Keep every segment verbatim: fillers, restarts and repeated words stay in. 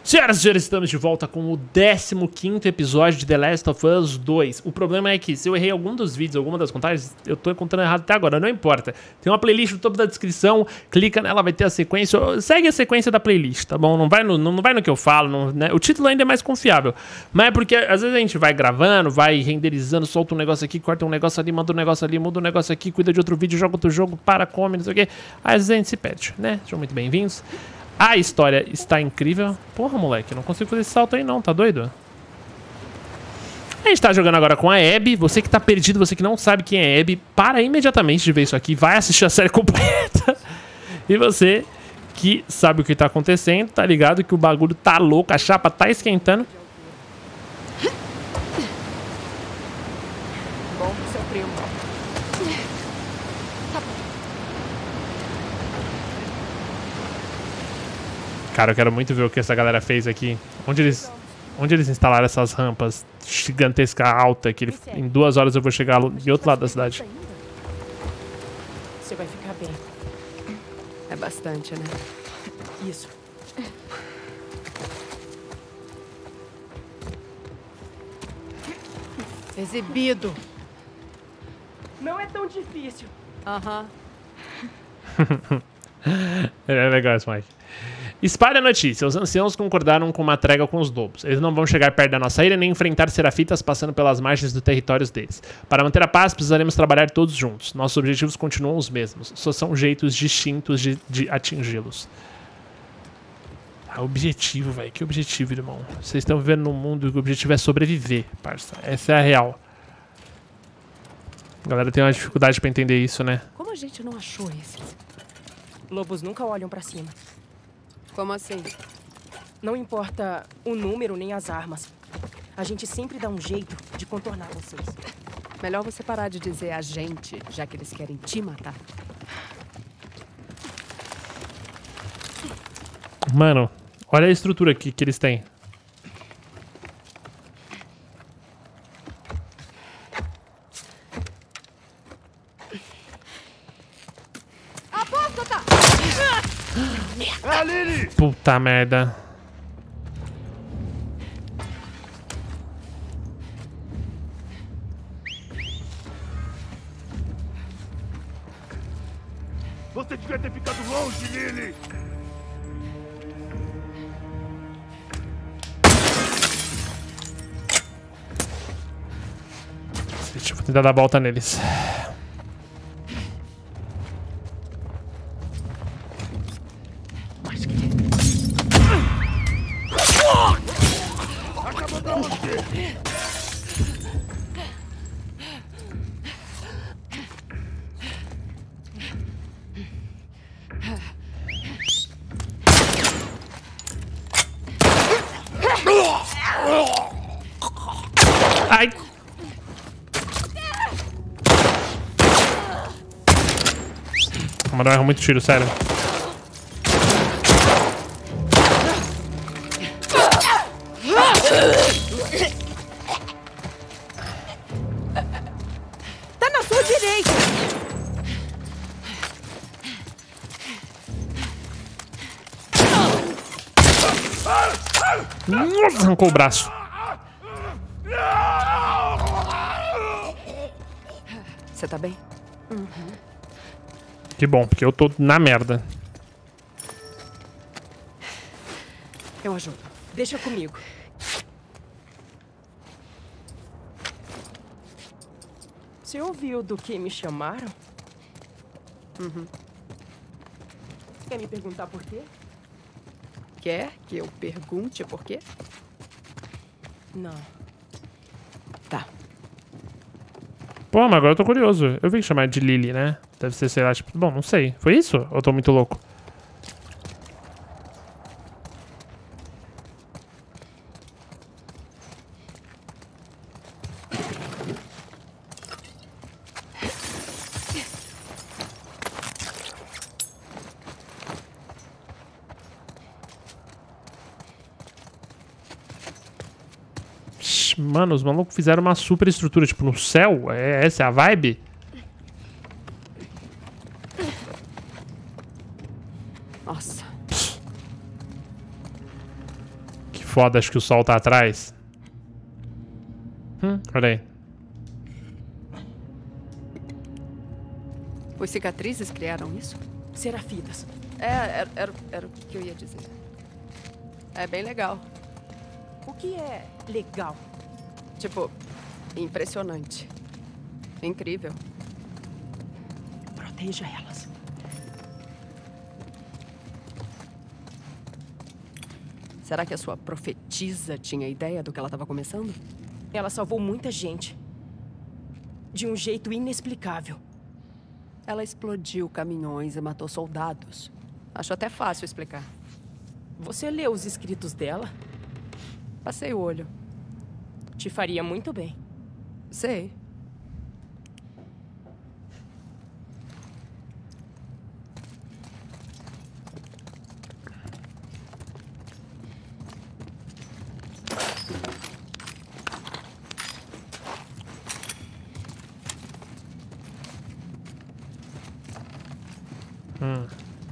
Senhoras e senhores, estamos de volta com o décimo quinto episódio de The Last of Us dois. O problema é que se eu errei algum dos vídeos, alguma das contagens, eu tô contando errado até agora, não importa. Tem uma playlist no topo da descrição, clica nela, vai ter a sequência, segue a sequência da playlist, tá bom? Não vai no, não vai no que eu falo, não, né? O título ainda é mais confiável. Mas é porque às vezes a gente vai gravando, vai renderizando, solta um negócio aqui, corta um negócio ali, manda um negócio ali, muda um negócio aqui, cuida de outro vídeo, joga outro jogo, para, come, não sei o quê. Às vezes a gente se perde, né? Sejam muito bem-vindos. A história está incrível. Porra, moleque, não consigo fazer esse salto aí não, tá doido? A gente tá jogando agora com a Abby. Você que tá perdido, você que não sabe quem é a Abby, para imediatamente de ver isso aqui, vai assistir a série completa. E você que sabe o que tá acontecendo, tá ligado que o bagulho tá louco, a chapa tá esquentando. Bom, seu primo. Cara, eu quero muito ver o que essa galera fez aqui. Onde eles, onde eles instalaram essas rampas gigantesca alta que ele, em duas horas eu vou chegar de outro lado da cidade. Você vai ficar bem. É bastante, né? Isso. Exibido. Não é tão difícil. Aham. É legal esse Mike. Espalhe a notícia. Os anciãos concordaram com uma trégua com os lobos. Eles não vão chegar perto da nossa ilha nem enfrentar serafitas passando pelas margens dos territórios deles. Para manter a paz, precisaremos trabalhar todos juntos. Nossos objetivos continuam os mesmos. Só são jeitos distintos de, de atingi-los. Ah, objetivo, velho. Que objetivo, irmão? Vocês estão vivendo num mundo que o objetivo é sobreviver, parça. Essa é a real. A galera tem uma dificuldade pra entender isso, né? Como a gente não achou esses? Lobos nunca olham pra cima. Como assim? Não importa o número nem as armas. A gente sempre dá um jeito de contornar vocês. Melhor você parar de dizer a gente, já que eles querem te matar. Mano, olha a estrutura aqui que eles têm. Puta merda. Você devia ter ficado longe, Lily! Deixa eu tentar dar a volta neles. Ai! Mas não erra muito tiro, sério. Tá na sua direita! Nossa, arrancou o braço. Você tá bem? Uhum. Que bom, porque eu tô na merda. Eu ajudo. Deixa comigo. Você ouviu do que me chamaram? Uhum. Quer me perguntar por quê? Quer que eu pergunte por quê? Não. Tá. Pô, mas agora eu tô curioso. Eu vi que chamar de Lily, né? Deve ser, sei lá, tipo... Bom, não sei. Foi isso? Ou eu tô muito louco? Mano, os malucos fizeram uma super estrutura, tipo, no céu. É, essa é a vibe? Nossa. foda, acho que o sol tá atrás. Hum, olha aí. Os cicatrizes criaram isso? Serafitas. É, era, era, era o que eu ia dizer. É bem legal. O que é legal? Tipo, impressionante. Incrível. Proteja elas. Será que a sua profetisa tinha ideia do que ela estava começando? Ela salvou muita gente. De um jeito inexplicável. Ela explodiu caminhões e matou soldados. Acho até fácil explicar. Você leu os escritos dela? Passei o olho. Te faria muito bem. Sei. Hum.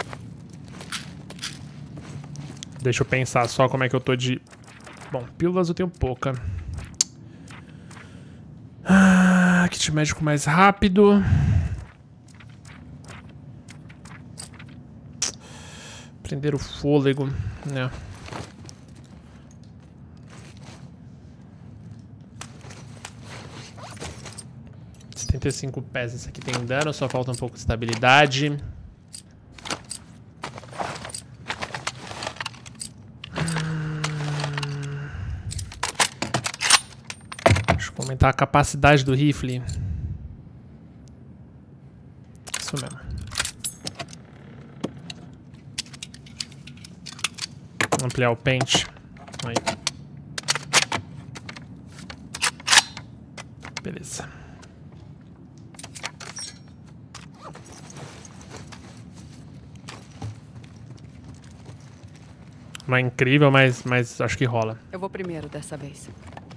Deixa eu pensar só como é que eu tô de... Bom, pílulas eu tenho pouca. Ah, kit médico mais rápido. Prender o fôlego, né? setenta e cinco pés, esse aqui tem dano, só falta um pouco de estabilidade. Aumentar a capacidade do rifle. Isso mesmo. Ampliar o pente. Aí. Beleza. Não é incrível, mas, mas acho que rola. Eu vou primeiro dessa vez.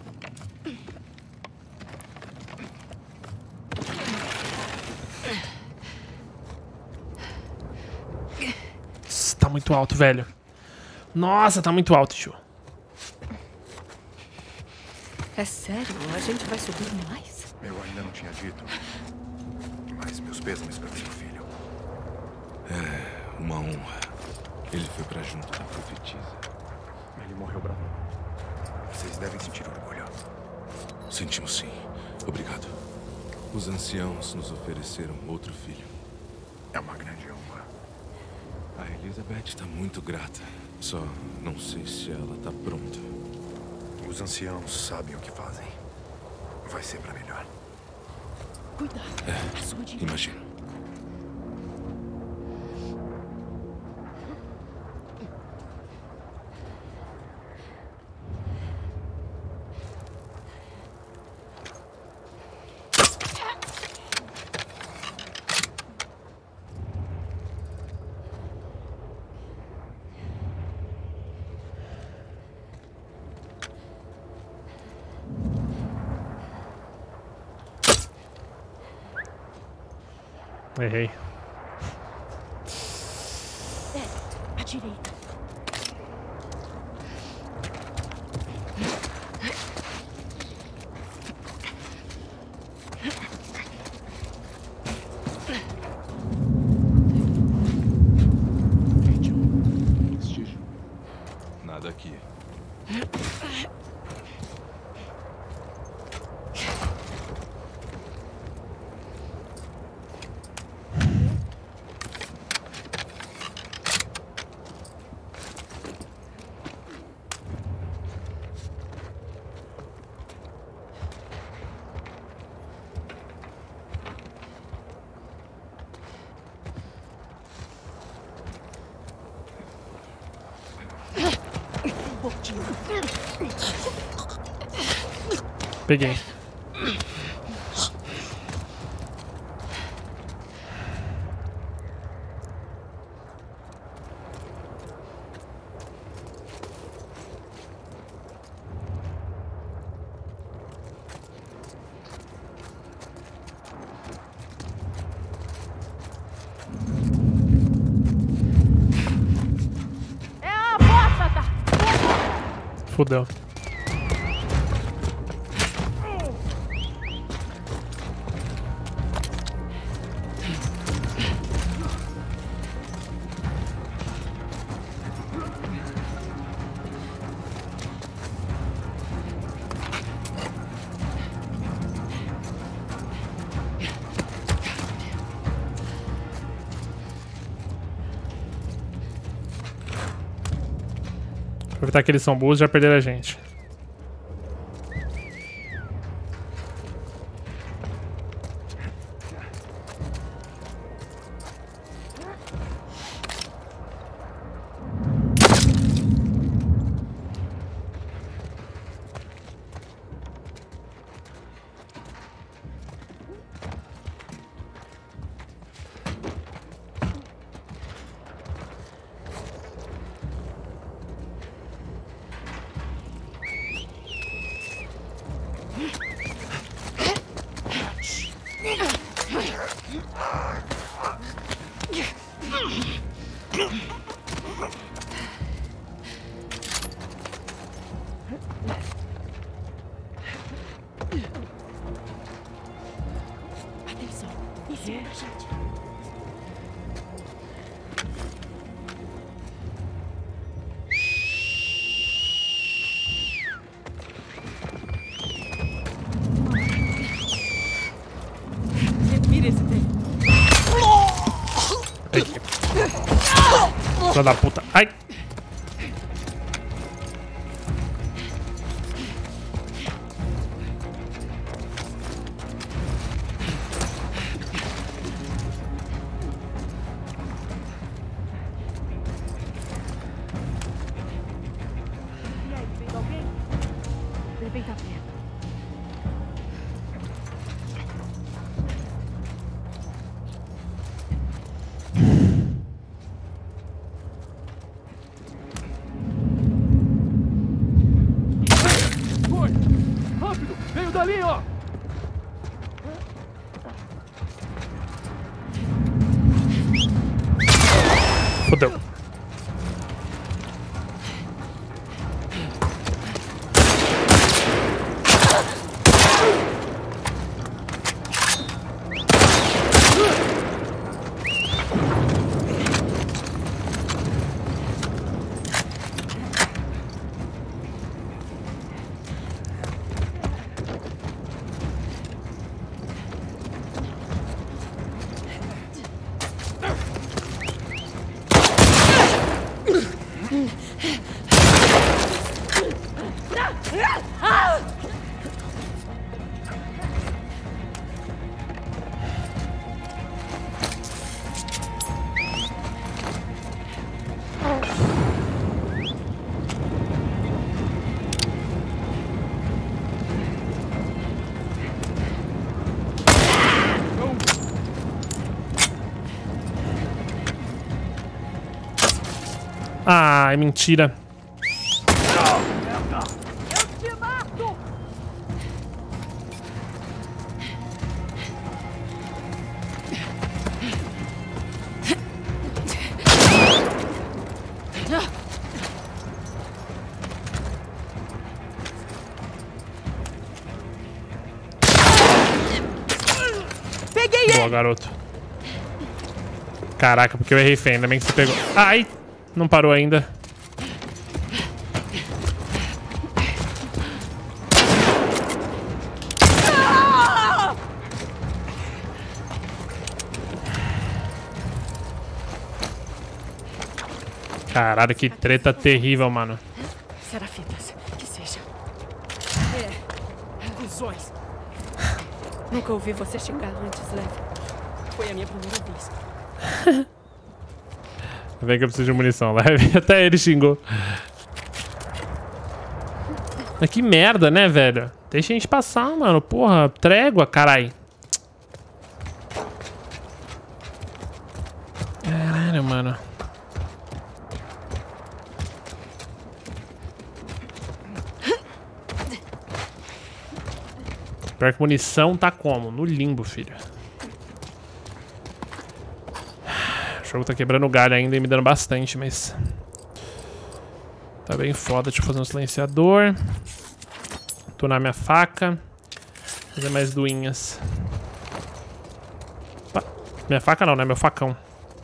Tá muito alto, velho. Nossa, tá muito alto, tio. É sério? A gente vai subir mais? Eu ainda não tinha dito. Mas meus pêsames pelo seu filho. É, uma honra. Ele foi pra junto da profetisa. Ele morreu bravo. Vocês devem sentir orgulho. Sentimos sim. Obrigado. Os anciãos nos ofereceram outro filho. É uma grande honra. A Elizabeth tá muito grata. Só não sei se ela tá pronta. Os anciãos sabem o que fazem. Vai ser pra melhor. Cuidado. É, imagino. Errei. É, à direita. Nada aqui. Peguei. Fudeu. Aproveitar que eles são burros e já perderam a gente. Atenção, em cima da gente. Revira esse tempo. Filha da puta. Ai! E aí, vem alguém? Devem estar perto. Rápido! Veio dali, ó! Fudeu. Ah, é mentira. Eu te mato! Peguei ele! Boa, garoto. Caraca, porque eu errei feio. Ainda bem que você pegou. Ai! Não parou ainda. Caralho, que treta terrível, mano. Serafitas, que seja. É, visões. Nunca ouvi você xingar antes, Lev. Foi a minha primeira vez. Vem que eu preciso de munição. Até ele xingou. Mas que merda, né, velho? Deixa a gente passar, mano. Porra, trégua, carai. Caralho, mano. Pior que munição tá como? No limbo, filho. O jogo tá quebrando o galho ainda e me dando bastante, mas... Tá bem foda. Deixa eu fazer um silenciador. Tunar minha faca. Fazer mais duinhas. Opa. Minha faca não, né? Meu facão.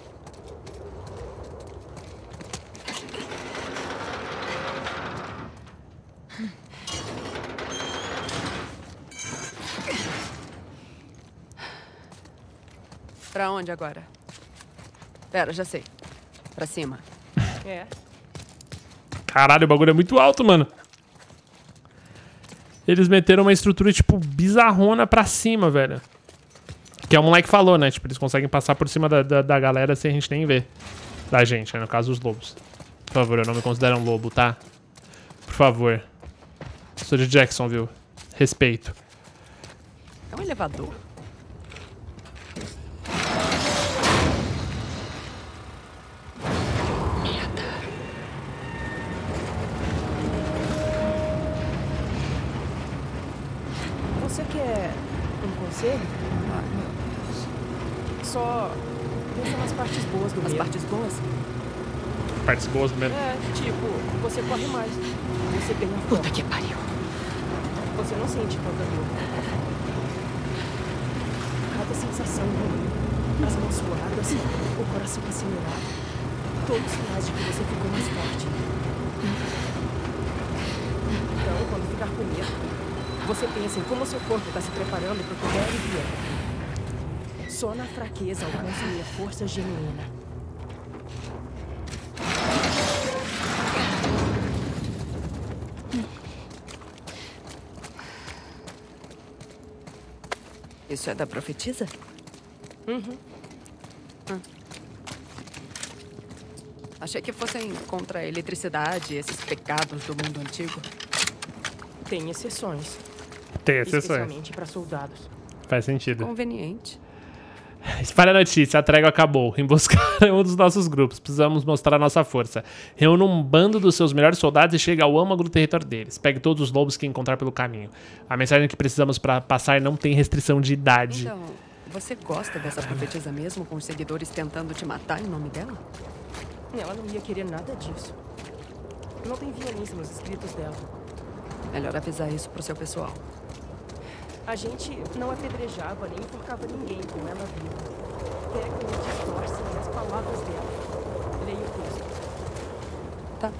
Pra onde agora? Pera, já sei. Pra cima. É. Caralho, o bagulho é muito alto, mano. Eles meteram uma estrutura, tipo, bizarrona pra cima, velho. Que é o moleque falou, né? Tipo, eles conseguem passar por cima da, da, da galera sem a gente nem ver. Da gente, né? No caso, os lobos. Por favor, eu não me considero um lobo, tá? Por favor. Sou de Jacksonville. Respeito. É um elevador. Você quer um conselho? Ah, meu Deus. Só pensa nas partes boas do As medo. partes boas? Partes boas mesmo. É, tipo, você corre mais. Você ganha Puta foco. que pariu. Você não sente tanta dor. Cada sensação ruim, as mãos suadas, o coração acelerado. Todos sinais de que você ficou mais forte. Então, quando ficar com medo, você pensa em como seu corpo está se preparando para o que der e vier. Só na fraqueza alcança a força genuína. Isso é da profetisa? Uhum. Hum. Achei que fossem contra a eletricidade, esses pecados do mundo antigo. Tem exceções. Tem exceções. Especialmente para soldados. Faz sentido. Conveniente. Espalha a notícia, a trégua acabou. Emboscaram um dos nossos grupos. Precisamos mostrar nossa força. Reúna um bando dos seus melhores soldados e chegue ao âmago do território deles. Pegue todos os lobos que encontrar pelo caminho. A mensagem que precisamos para passar não tem restrição de idade. Então, você gosta dessa profetisa mesmo, com os seguidores tentando te matar em nome dela? Ela não ia querer nada disso. Não tem violência nos escritos dela. Melhor avisar isso pro seu pessoal. A gente não apedrejava nem enforcava ninguém com ela viva. Pegam e distorcem as palavras dela. Leia o texto. Tá.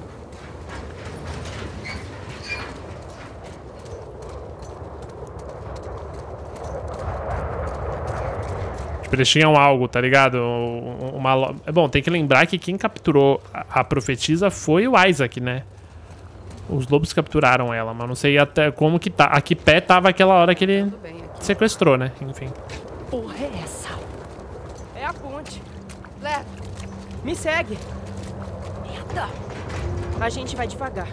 Tipo, eles tinham algo, tá ligado? Uma... Bom, tem que lembrar que quem capturou a profetisa foi o Isaac, né? Os lobos capturaram ela, mas não sei até como que tá. A que pé tava aquela hora que ele sequestrou, né? Enfim. Porra é essa? É a ponte. Leva. Me segue. Merda. A gente vai devagar.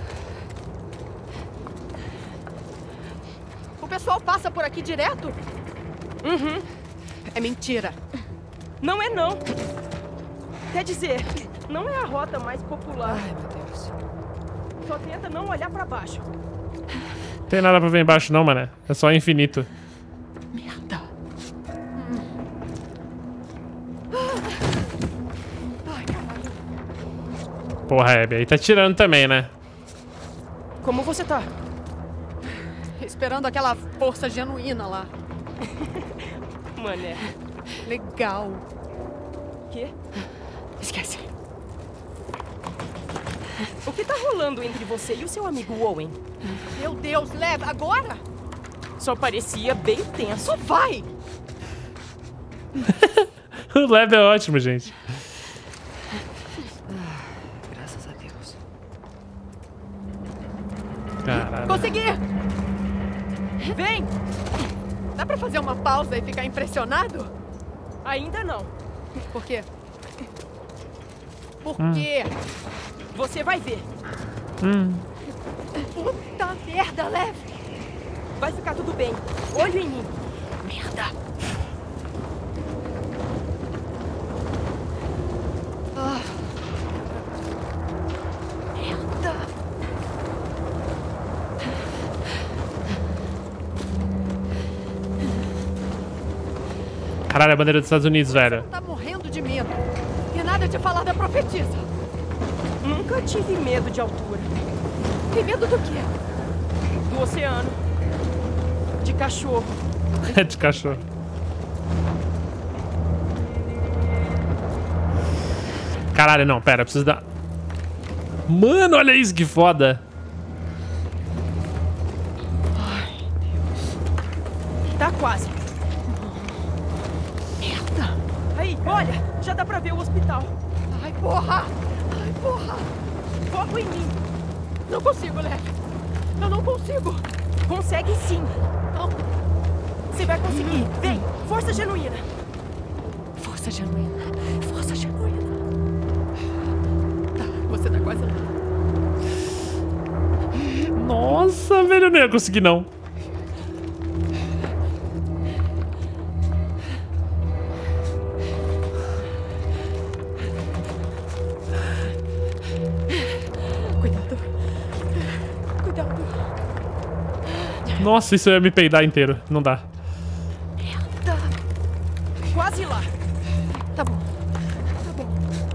O pessoal passa por aqui direto? Uhum. É mentira. Não é não. Quer dizer, não é a rota mais popular. Ai, meu Deus. Só tenta não olhar pra baixo. Não tem nada pra ver embaixo não, mané. É só infinito. Merda. Ai, caralho. Porra, Abby, aí tá tirando também, né? Como você tá? Esperando aquela força genuína lá. Mané. Legal. Quê? Esquece. O que tá rolando entre você e o seu amigo Owen? Meu Deus, leva agora? Só parecia bem tenso. Só vai! O Leb é ótimo, gente. Graças a Deus. Caralho. Consegui! Vem! Dá pra fazer uma pausa e ficar impressionado? Ainda não. Por quê? Por Hum. quê? Você vai ver. Hum. Puta merda, leve! Vai ficar tudo bem. Olho em mim. Merda! Ah. Merda! Caralho, a bandeira dos Estados Unidos, velho. Tá morrendo de medo. E nada de falar da profetisa. Nunca tive medo de altura. Tem medo do quê? Do oceano. De cachorro. É de cachorro. Caralho, não, pera, preciso dar... Mano, olha isso, que foda. Ai, Deus. Tá quase. Merda. Aí, olha, já dá pra ver o hospital. Ai, porra. Ai, porra. Foco em mim. Não consigo, Lev. Eu não consigo. Consegue sim. Não. Você vai conseguir. Vem, força genuína. Força genuína. Força genuína. Tá, você tá quase lá. Nossa, velho, eu não ia conseguir, não. Cuidado. Cuidado. Nossa, isso eu ia me peidar inteiro. Não dá. Merda. Quase lá. Tá bom. Tá bom.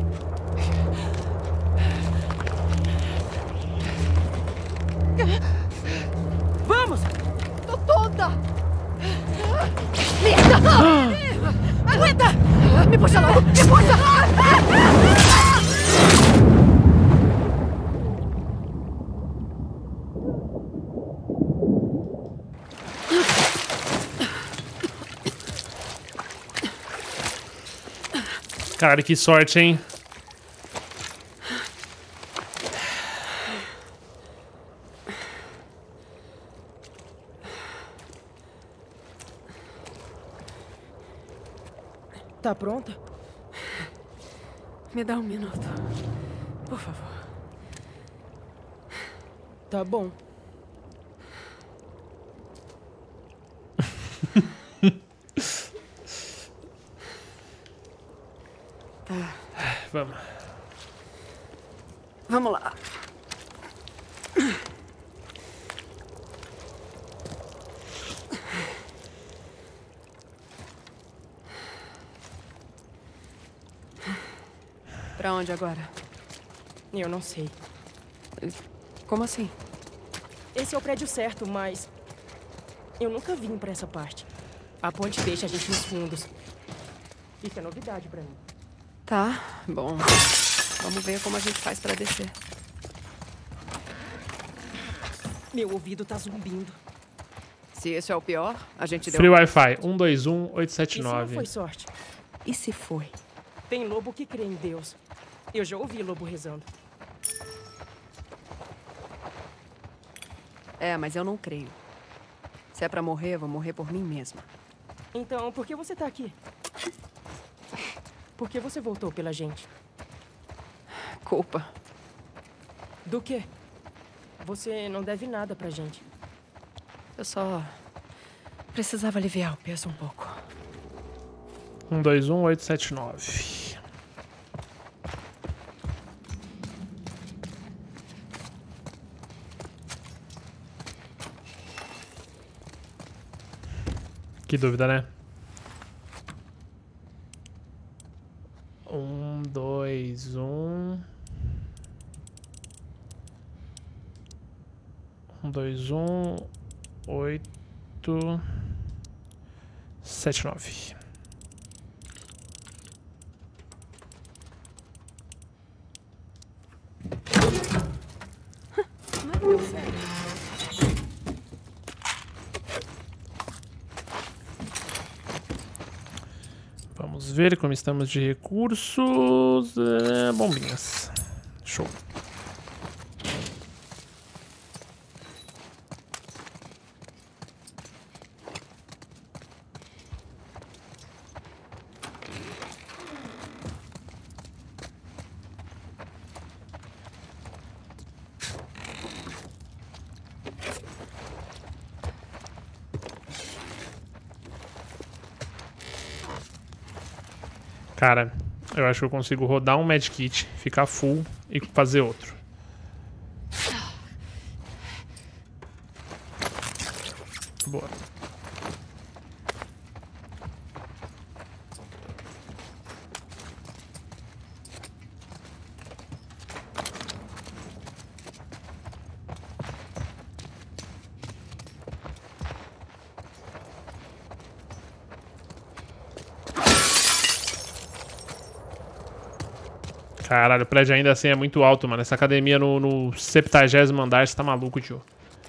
Vamos! Tô tonta. Merda. Aguenta. Me puxa logo. Me puxa. Cara, que sorte, hein? Tá pronta? Me dá um minuto. Por favor. Tá bom. Tá. Vamos. Vamos lá. Pra onde agora? Eu não sei. Como assim? Esse é o prédio certo, mas... eu nunca vim pra essa parte. A ponte deixa a gente nos fundos. Isso é novidade pra mim. Tá, bom. Vamos ver como a gente faz pra descer. Meu ouvido tá zumbindo. Se esse é o pior, a gente deu... Free Wi-Fi. um dois um oito sete Isso não nove. foi sorte. E se foi? Tem lobo que crê em Deus. Eu já ouvi lobo rezando. É, mas eu não creio. Se é pra morrer, eu vou morrer por mim mesma. Então, por que você tá aqui? Por que você voltou pela gente? Culpa. Do quê? Você não deve nada pra gente. Eu só... precisava aliviar o peso um pouco. um dois um oito sete nove. Que dúvida, né? Um, dois, um. Um, dois, um, oito, sete, nove. Vamos ver como estamos de recursos. É, bombinhas. Show. Cara, eu acho que eu consigo rodar um medkit, ficar full e fazer outro. Boa. Caralho, o prédio ainda assim é muito alto, mano. Essa academia no, no septagésimo andar, você tá maluco, tio.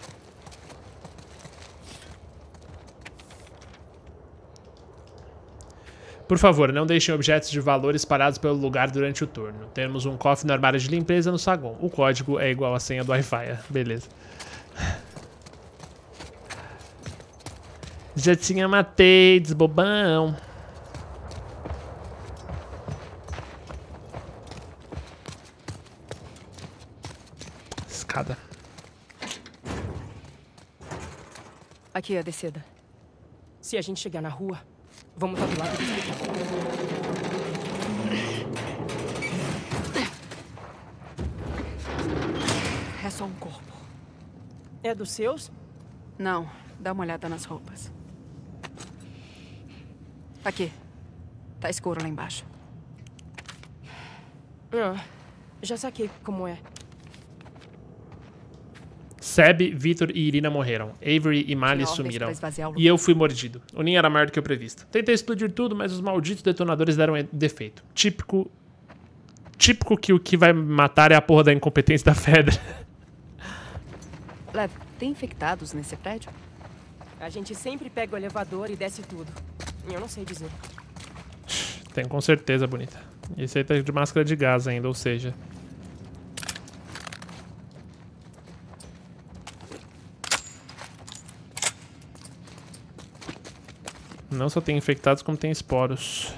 Por favor, não deixem objetos de valor espalhados pelo lugar durante o turno. Temos um cofre no armário de limpeza no saguão. O código é igual à senha do Wi-Fi. Beleza. Já tinha matei, desbobão. Escada. Aqui é a descida. Se a gente chegar na rua, vamos estar do lado do hospital. É só um corpo. É dos seus? Não, dá uma olhada nas roupas. Aqui. Tá escuro lá embaixo. Ah, já saquei como é. Seb, Victor e Irina morreram. Avery e Mali sumiram. E eu fui mordido. O ninho era maior do que o previsto. Tentei explodir tudo, mas os malditos detonadores deram defeito. Típico... Típico que o que vai me matar é a porra da incompetência da Fedra. Lev, tem infectados nesse prédio? A gente sempre pega o elevador e desce tudo. Eu não sei dizer. Tem, com certeza, bonita. Esse aí tá de máscara de gás ainda, ou seja... Não só tem infectados, como tem esporos.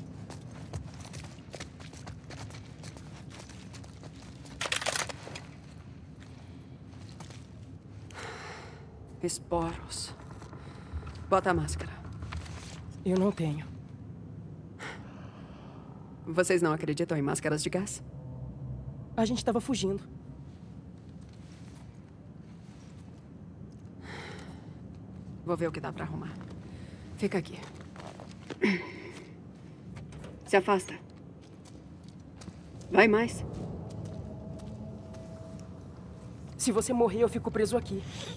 Esporos. Bota a máscara. Eu não tenho. Vocês não acreditam em máscaras de gás? A gente tava fugindo. Vou ver o que dá pra arrumar. Fica aqui. Se afasta. Vai mais. Se você morrer, eu fico preso aqui.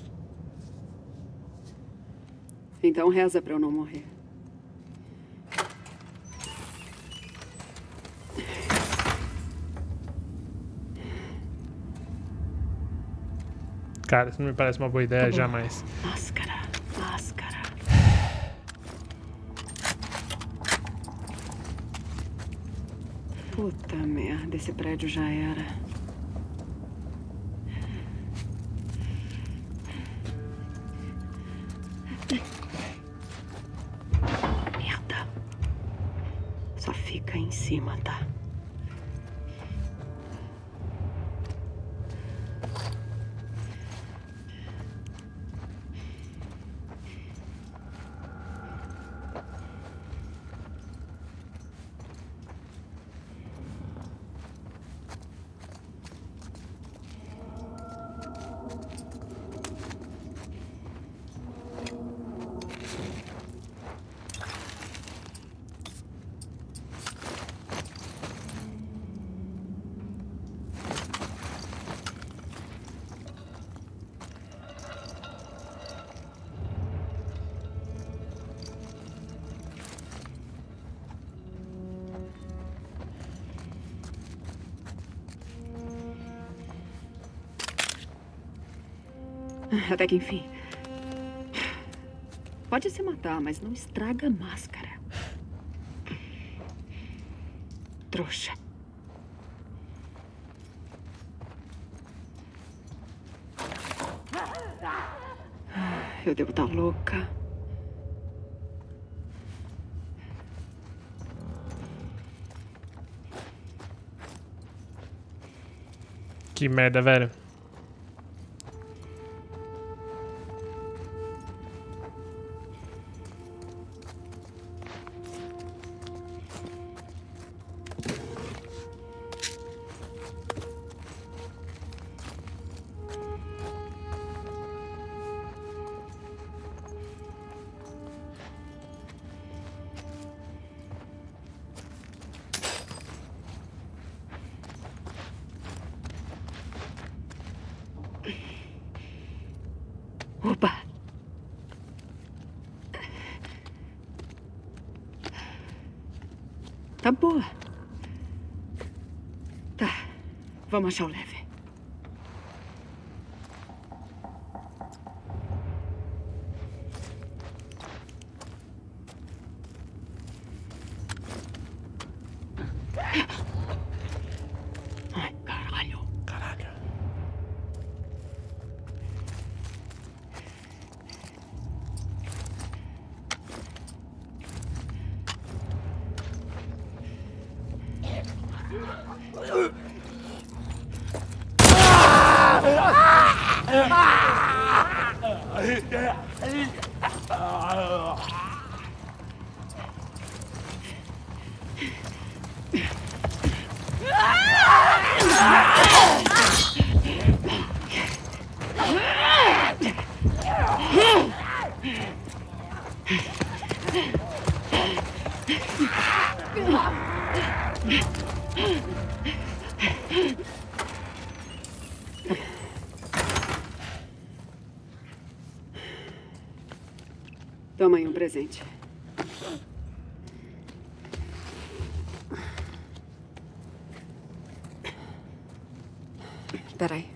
Então reza pra eu não morrer. Cara, isso não me parece uma boa ideia, tá jamais. Máscara, máscara. Puta merda, esse prédio já era. Merda. Só fica em cima, tá? Até que enfim. Pode se matar, mas não estraga a máscara. Trouxa. Eu devo estar louca. Que merda, velho. Opa! Tá boa. Vamos achar o leve. Ai, caralho. Caralho. Toma aí um presente. Espera aí.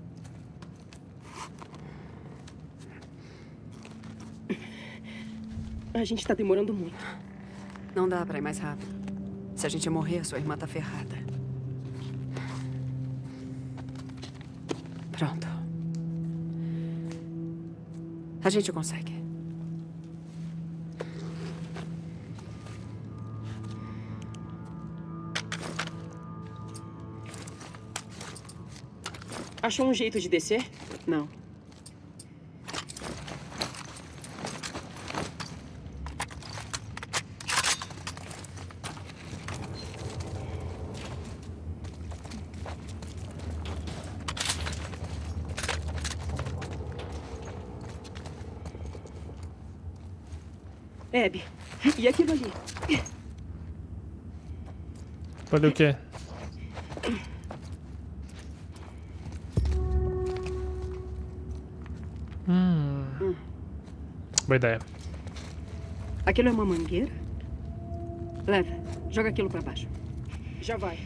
A gente tá demorando muito. Não dá pra ir mais rápido. Se a gente morrer, a sua irmã tá ferrada. Pronto. A gente consegue. Achou um jeito de descer? Não. Abby, e aquilo ali? Olha o quê? Hum. Hum. Boa ideia. Aquilo é uma mangueira? Leva. Joga aquilo pra baixo. Já vai.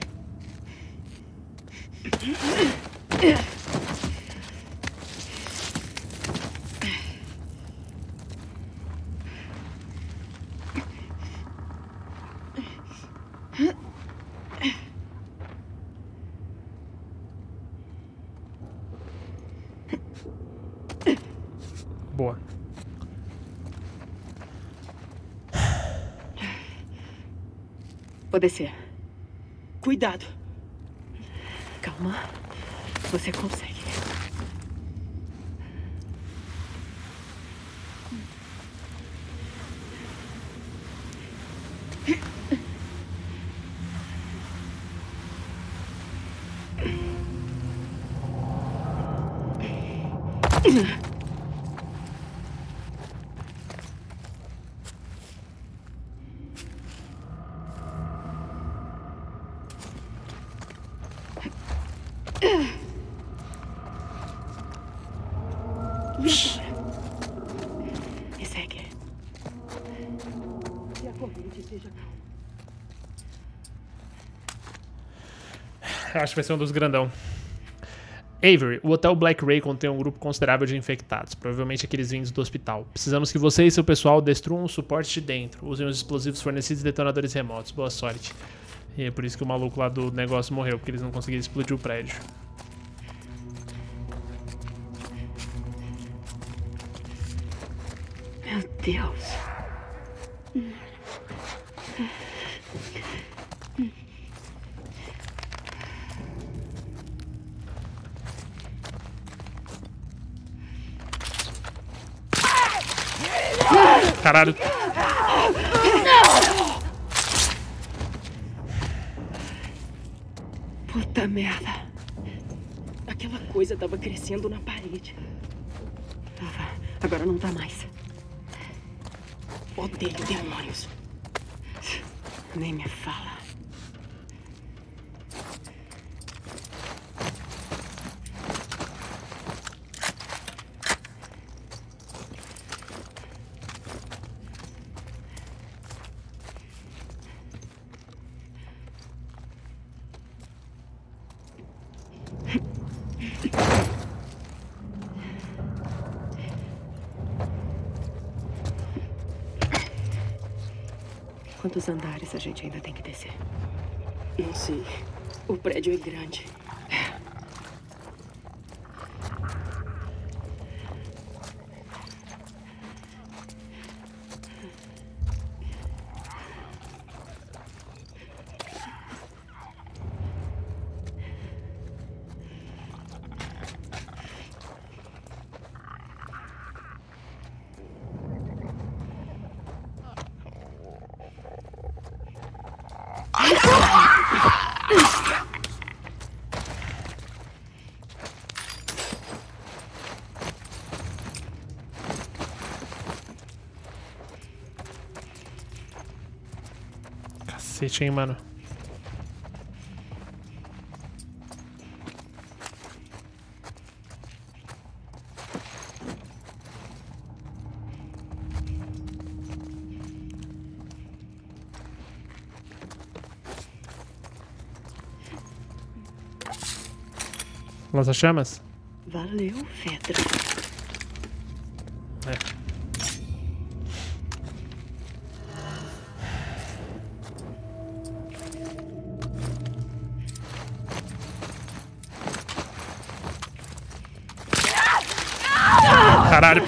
Boa. Vou descer. Cuidado. Calma. Você consegue. E segue. E a corrente seja calma. Acho que vai ser um dos grandão. Avery, o Hotel Black Ray contém um grupo considerável de infectados, provavelmente aqueles vindos do hospital. Precisamos que você e seu pessoal destruam o suporte de dentro. Usem os explosivos fornecidos e detonadores remotos. Boa sorte. E é por isso que o maluco lá do negócio morreu, porque eles não conseguiram explodir o prédio. Meu Deus. Caralho. Puta merda. Aquela coisa tava crescendo na parede. Tava. Agora não tá mais. Odeio demônios. Nem me fala. Quantos andares a gente ainda tem que descer? Não sei. O prédio é grande. Cacete, hein, mano. Lança-chamas? Valeu, Fedra. É. Caralho.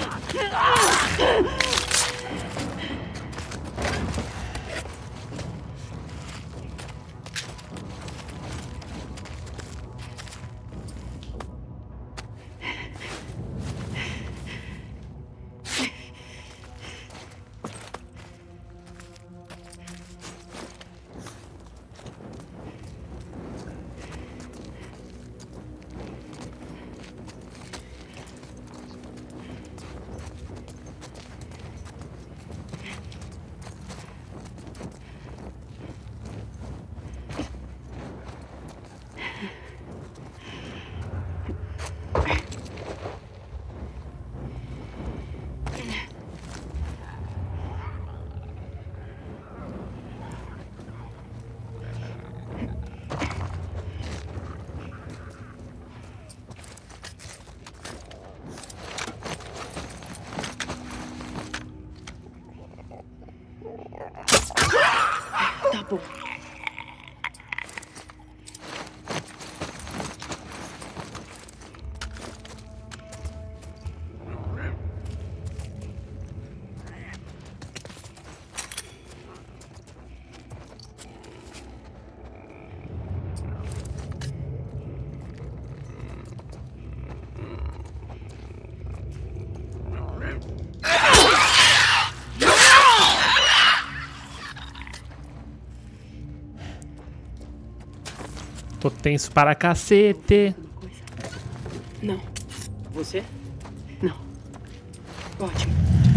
Tá bom. Tô tenso para cacete. Não. Você? Não. Ótimo.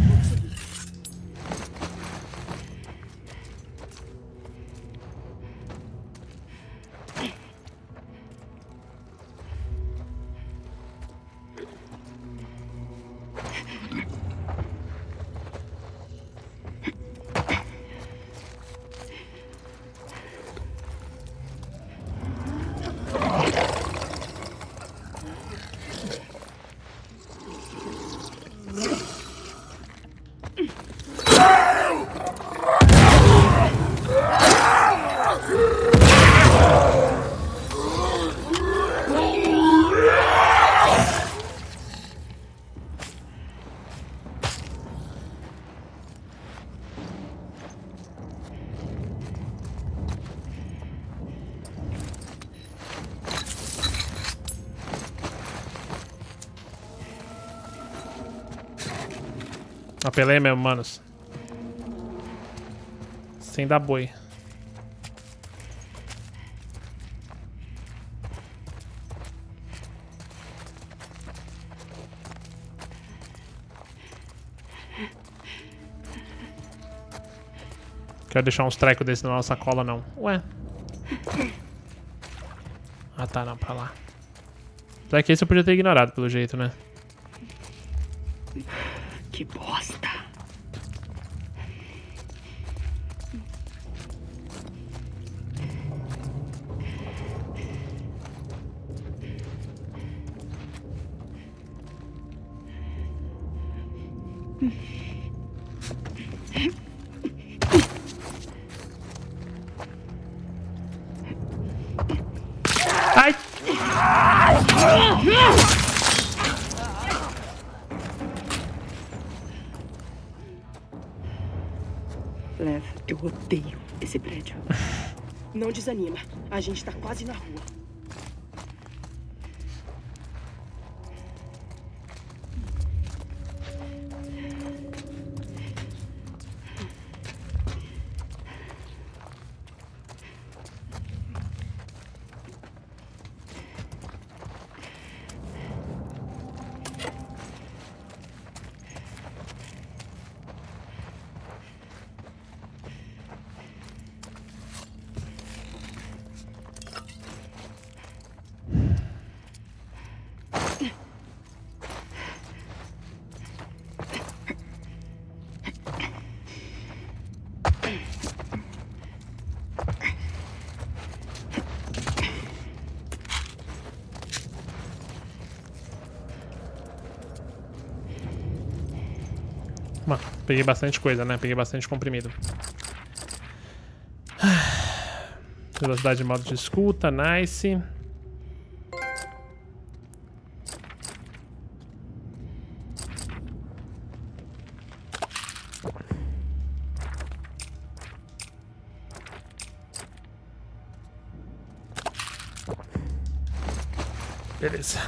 Apelei mesmo, manos. Sem dar boi. Quero deixar uns trecos desse na nossa sacola, não. Ué. Ah, tá, não, pra lá. Só que esse eu podia ter ignorado, pelo jeito, né? Que bosta. odeio esse prédio. Não desanima. A gente tá quase na rua. Mano, peguei bastante coisa, né? Peguei bastante comprimido. Velocidade de modo de escuta, nice. Beleza.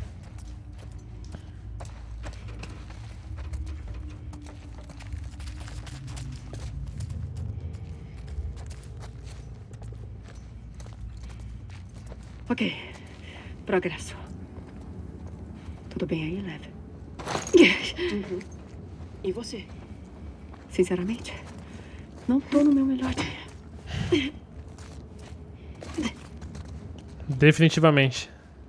Ok. Progresso. Tudo bem aí, Lev? Uhum. E você? Sinceramente, não tô no meu melhor dia. Definitivamente.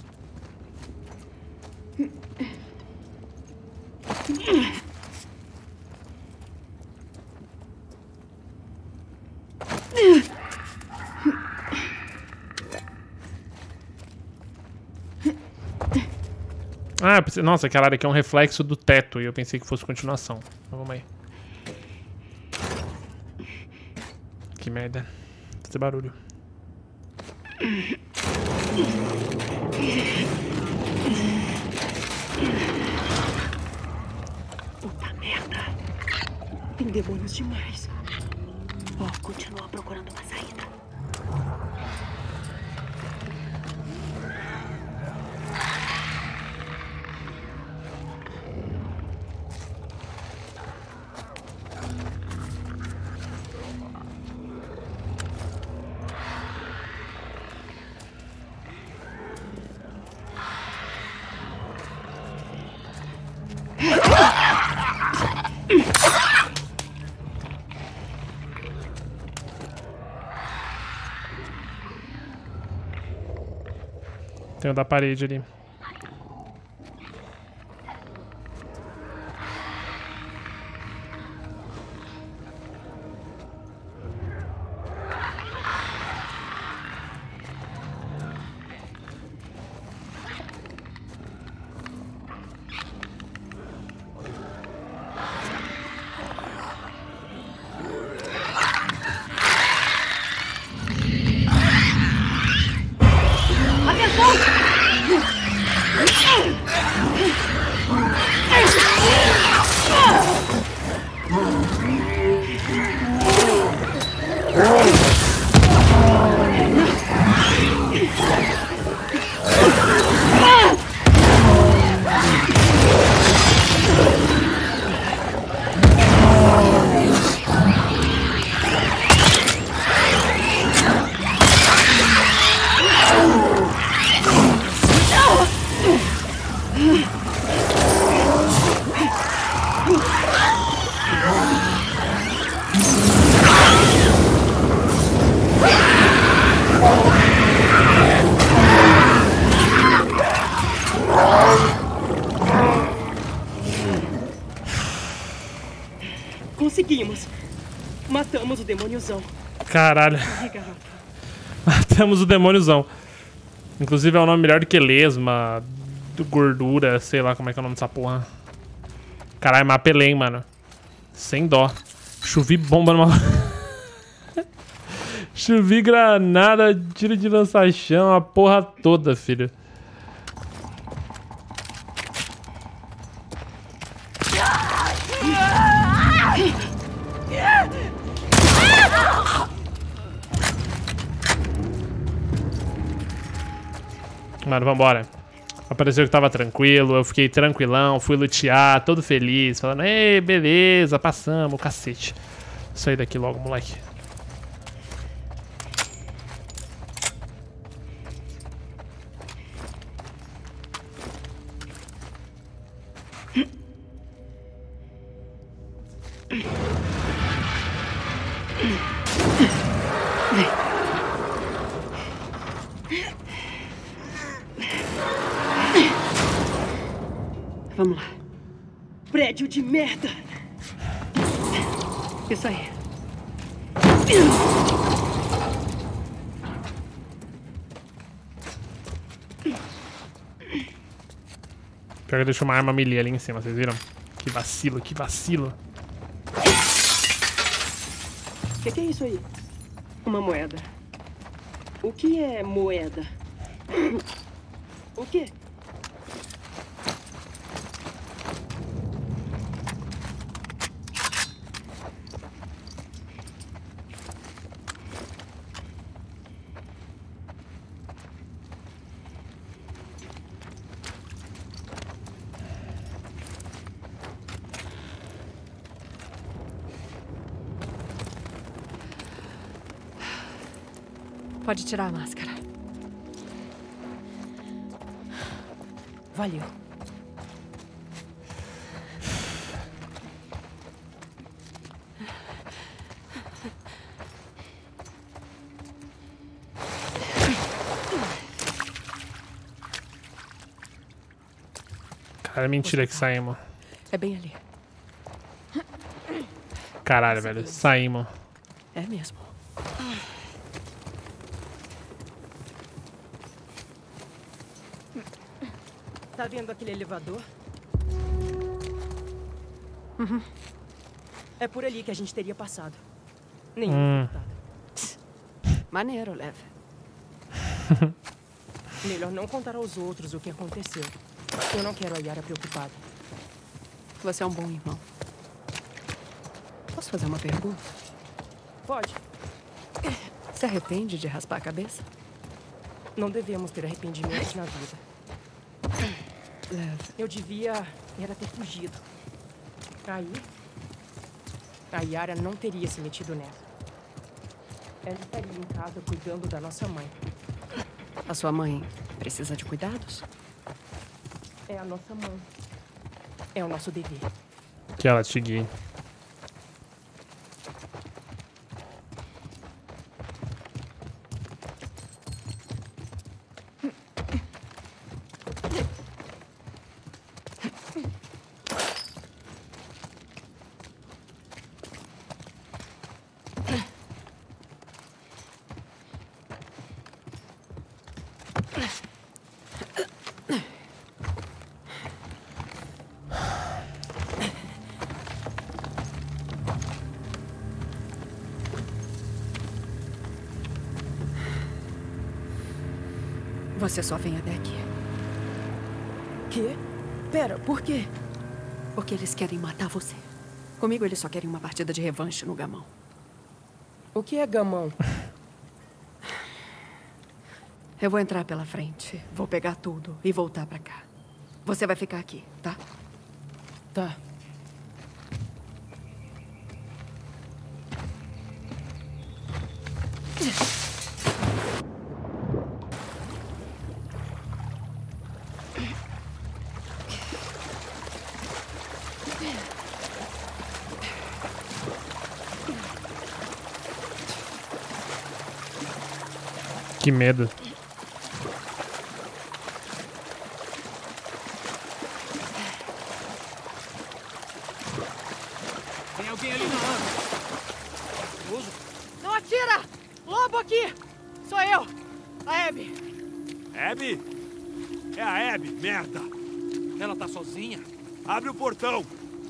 Ah, pensei, nossa, aquela área aqui é um reflexo do teto e eu pensei que fosse continuação. Então, vamos aí. Que merda. Fazer barulho. Puta merda. Tem demônios demais. Ó, oh, continua procurando uma saída. Tem o da parede ali. Conseguimos. Matamos o demôniozão. Caralho. Matamos o demôniozão. Inclusive é um nome melhor do que lesma, do gordura, sei lá como é que é o nome dessa porra. Caralho, mapelém, mano. Sem dó. Chovi bomba numa... Chovi granada, tiro de lança-chão, a porra toda, filho. mano, vambora. Apareceu que tava tranquilo, eu fiquei tranquilão, fui lutear, todo feliz, falando, ei, beleza, passamos, cacete. Vou sair daqui logo, moleque. Vamos lá. Prédio de merda! Isso aí. Pior que deixou uma arma melee ali em cima, vocês viram? Que vacilo, que vacilo. O que, que é isso aí? Uma moeda. O que é moeda? O quê? Pode tirar a máscara. Valeu. Cara, mentira que saímos. É bem ali. Caralho, velho, saímos. É mesmo. Tá vendo aquele elevador? Uhum. É por ali que a gente teria passado. Nenhum Hum. resultado. Maneiro, Lev. Melhor não contar aos outros o que aconteceu. Eu não quero a Yara preocupada. Você é um bom irmão. Posso fazer uma pergunta? Pode. Se arrepende de raspar a cabeça? Não devemos ter arrependimentos na vida. Lev. Eu devia era ter fugido. Aí, a Yara não teria se metido nessa. Ela estaria em casa cuidando da nossa mãe. A sua mãe precisa de cuidados? É a nossa mãe. É o nosso dever. Que ela te guie. Você só vem até aqui. Quê? Pera, por quê? Porque eles querem matar você. Comigo eles só querem uma partida de revanche no gamão. O que é gamão? Eu vou entrar pela frente, vou pegar tudo e voltar pra cá. Você vai ficar aqui, tá? Tá. Que medo. Tem alguém ali na água. Não atira! Lobo aqui! Sou eu! A Abby! Abby? É a Abby, merda! Ela tá sozinha? Abre o portão!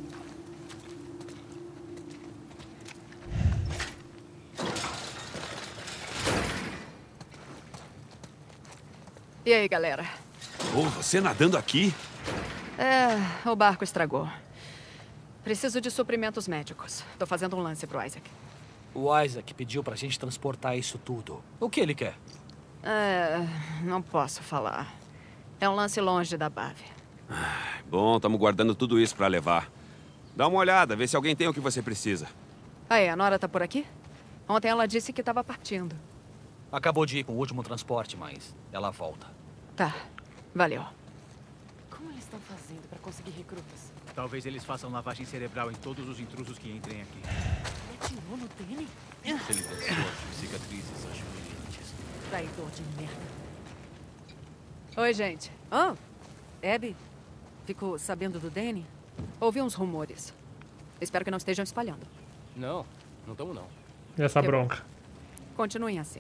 E aí, galera? Oh, você nadando aqui? É, o barco estragou. Preciso de suprimentos médicos. Tô fazendo um lance pro Isaac. O Isaac pediu pra gente transportar isso tudo. O que ele quer? É, não posso falar. É um lance longe da Bave. Ah, bom, estamos guardando tudo isso pra levar. Dá uma olhada, vê se alguém tem o que você precisa. Aí, a Nora tá por aqui? Ontem ela disse que estava partindo. Acabou de ir com o último transporte, mas ela volta. Tá, valeu. Como eles estão fazendo para conseguir recrutas? Talvez eles façam lavagem cerebral em todos os intrusos que entrem aqui. Ele atirou no Danny? Se ele der sorte, cicatrizes ajudantes. Traidor de merda. Oi, gente. Oh, Abby, ficou sabendo do Danny? Ouvi uns rumores. Espero que não estejam espalhando. Não, não estamos não. E essa Que bronca? Continuem assim.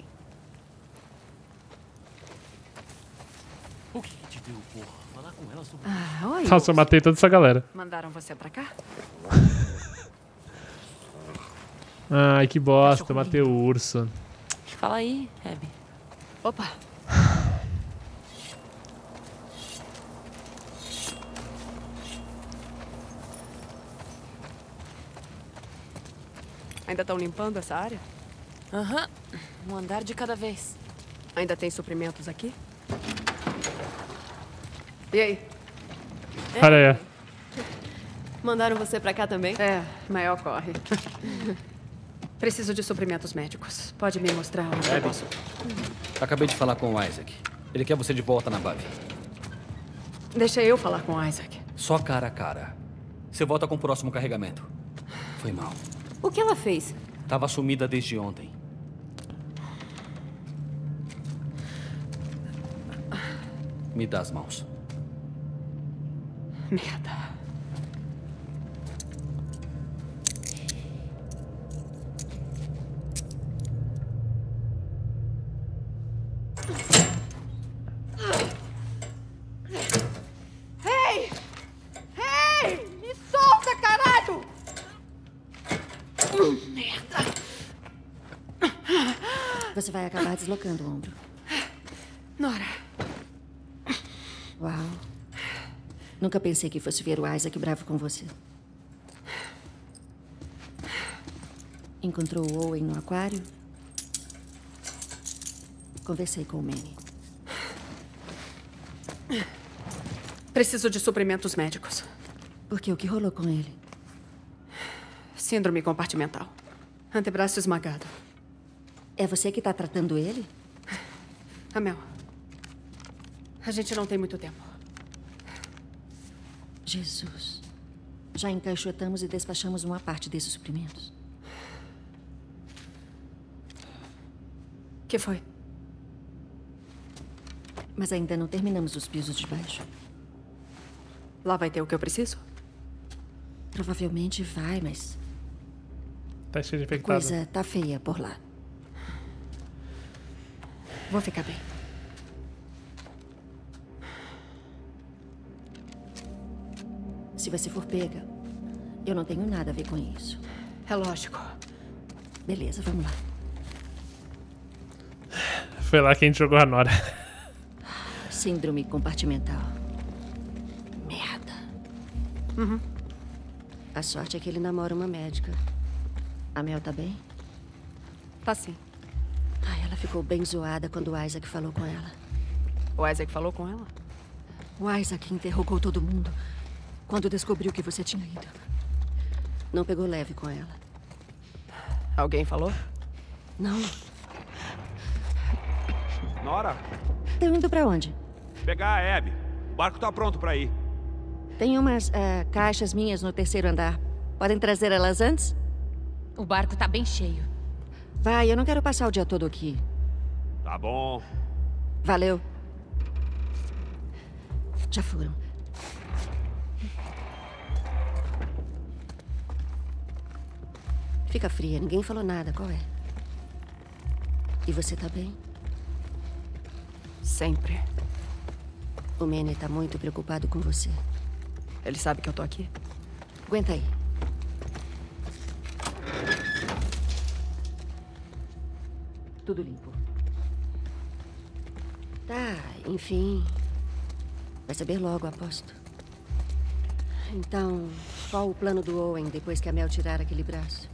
O que que te deu, porra? Falar com ela sobre... Ah, oi. Nossa, eu matei toda essa galera. Mandaram você pra cá? Ai, que bosta, eu matei o urso. Fala aí, Abby. Opa. Ainda estão limpando essa área? Aham. Um andar de cada vez. Ainda tem suprimentos aqui? E aí? Olha aí. Mandaram você pra cá também? É, maior corre. Preciso de suprimentos médicos. Pode me mostrar onde eu posso? Acabei de falar com o Isaac. Ele quer você de volta na Bave. Deixa eu falar com o Isaac. Só cara a cara. Você volta com o próximo carregamento. Foi mal. O que ela fez? Tava sumida desde ontem. Me dá as mãos. Merda. Ei! Ei! Me solta, caralho! Merda. Você vai acabar deslocando o ombro. Nora. Uau. Nunca pensei que fosse ver o Isaac bravo com você. Encontrou o Owen no aquário? Conversei com o Manny. Preciso de suprimentos médicos. Por quê? O que rolou com ele? Síndrome compartimental. Antebraço esmagado. É você que está tratando ele? Amel, a gente não tem muito tempo. Jesus. Já encaixotamos e despachamos uma parte desses suprimentos. O que foi? Mas ainda não terminamos os pisos de baixo. Lá vai ter o que eu preciso? Provavelmente vai, mas... Tá cheio de A infectado. coisa tá feia por lá. Vou ficar bem. Se você for pega, eu não tenho nada a ver com isso. É lógico. Beleza, vamos lá. Foi lá que a gente jogou a Nora. Síndrome compartimental. Merda. Uhum. A sorte é que ele namora uma médica. A Mel tá bem? Tá sim. Ai, ela ficou bem zoada quando o Isaac falou com ela. O Isaac falou com ela? O Isaac interrogou todo mundo quando descobriu que você tinha ido. Não pegou leve com ela. Alguém falou? Não. Nora, Estão indo pra onde? pegar a Abby. O barco tá pronto pra ir. Tem umas ah, caixas minhas no terceiro andar. Podem trazer elas antes? O barco tá bem cheio. Vai, eu não quero passar o dia todo aqui. Tá bom. Valeu. Já foram. Fica fria, ninguém falou nada, qual é? E você tá bem? Sempre. O Manny tá muito preocupado com você. Ele sabe que eu tô aqui? Aguenta aí. Tudo limpo. Tá, enfim. Vai saber logo, aposto. Então, qual o plano do Owen depois que a Mel tirar aquele braço?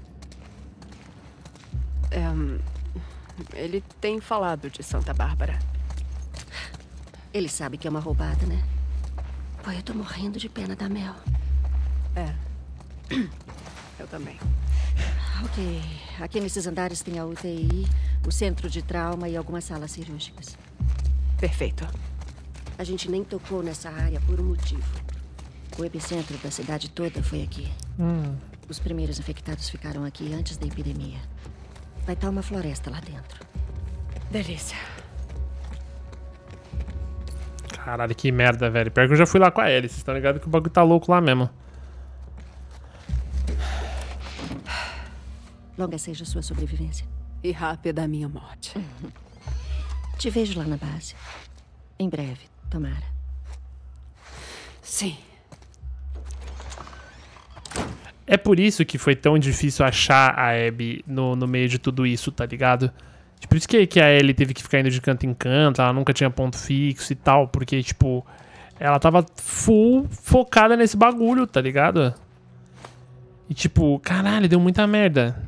É, ele tem falado de Santa Bárbara. Ele sabe que é uma roubada, né? Pô, eu tô morrendo de pena da Mel. É. Eu também. Ok. Aqui nesses andares tem a U T I, o centro de trauma e algumas salas cirúrgicas. Perfeito. A gente nem tocou nessa área por um motivo. O epicentro da cidade toda foi aqui. Hum. Os primeiros infectados ficaram aqui antes da epidemia. Vai estar uma floresta lá dentro. Delícia. Caralho, que merda, velho. Pior que eu já fui lá com a Ellie. Vocês estão ligados que o bagulho tá louco lá mesmo. Longa seja sua sobrevivência. E rápida a minha morte. Te vejo lá na base. Em breve, tomara. Sim. É por isso que foi tão difícil achar a Abby no, no meio de tudo isso, tá ligado? Por isso que, que a Ellie teve que ficar indo de canto em canto, ela nunca tinha ponto fixo e tal, porque, tipo, ela tava full focada nesse bagulho, tá ligado? E, tipo, caralho, deu muita merda.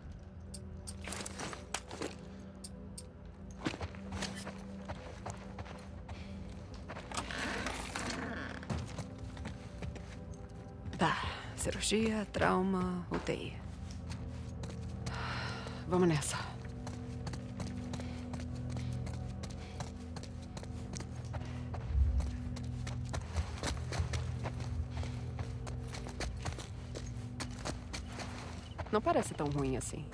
Tá. Cirurgia, trauma, U T I. Vamos nessa. Não parece tão ruim assim.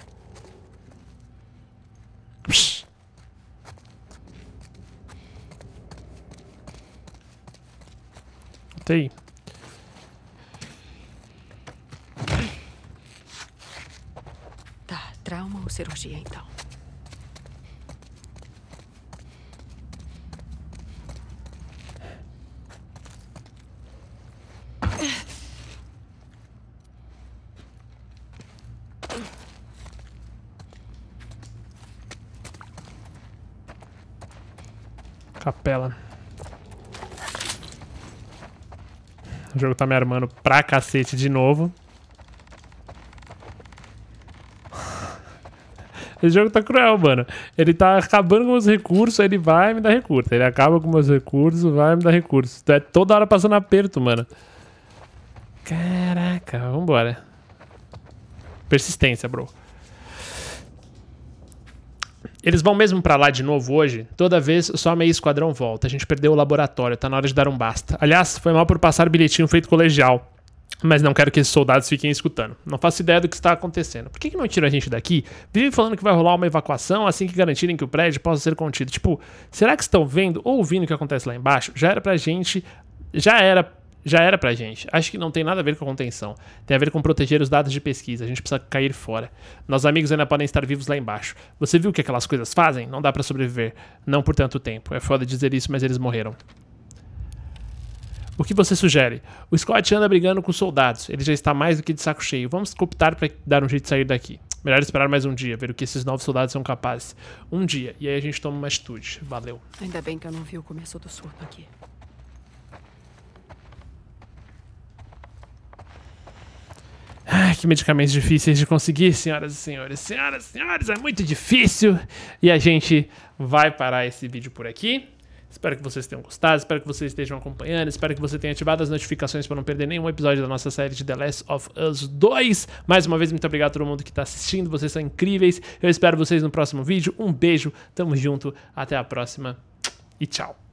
U T I. Tá, trauma ou cirurgia, então? Capela. O jogo tá me armando pra cacete de novo. Esse jogo tá cruel, mano. Ele tá acabando com meus recursos, aí ele vai me dar recurso. Ele acaba com meus recursos, vai me dar recursos. É toda hora passando aperto, mano. Caraca, vambora. Persistência, bro. Eles vão mesmo pra lá de novo hoje? Toda vez, só meio esquadrão volta. A gente perdeu o laboratório, tá na hora de dar um basta. Aliás, foi mal por passar bilhetinho feito colegial. Mas não quero que esses soldados fiquem escutando. Não faço ideia do que está acontecendo. Por que que não tiram a gente daqui? Vivem falando que vai rolar uma evacuação assim que garantirem que o prédio possa ser contido. Tipo, será que estão vendo ou ouvindo o que acontece lá embaixo? Já era pra gente... Já era... Já era pra gente. Acho que não tem nada a ver com a contenção. Tem a ver com proteger os dados de pesquisa. A gente precisa cair fora. Nossos amigos ainda podem estar vivos lá embaixo. Você viu o que aquelas coisas fazem? Não dá pra sobreviver. Não por tanto tempo. É foda dizer isso, mas eles morreram. O que você sugere? O Scott anda brigando com soldados. Ele já está mais do que de saco cheio. Vamos optar para dar um jeito de sair daqui. Melhor esperar mais um dia, ver o que esses novos soldados são capazes. Um dia, e aí a gente toma uma atitude. Valeu. Ainda bem que eu não vi o começo do surto aqui. Ai, que medicamentos difíceis de conseguir, senhoras e senhores. Senhoras e senhores, é muito difícil. E a gente vai parar esse vídeo por aqui. Espero que vocês tenham gostado, espero que vocês estejam acompanhando, espero que você tenha ativado as notificações para não perder nenhum episódio da nossa série de The Last of Us dois. Mais uma vez, muito obrigado a todo mundo que está assistindo, vocês são incríveis. Eu espero vocês no próximo vídeo. Um beijo, tamo junto, até a próxima e tchau.